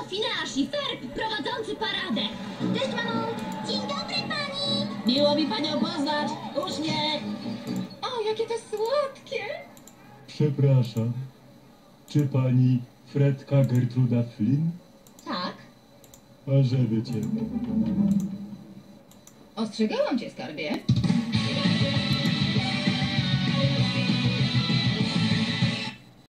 Finasz i Ferb prowadzący paradę. Cześć, mamo! Dzień dobry, pani! Miło mi panią poznać. Uśmiech. O, jakie to słodkie! Przepraszam. Czy pani Fredka Gertruda Flynn? Tak. A żeby cię. Ostrzegałam cię, skarbie.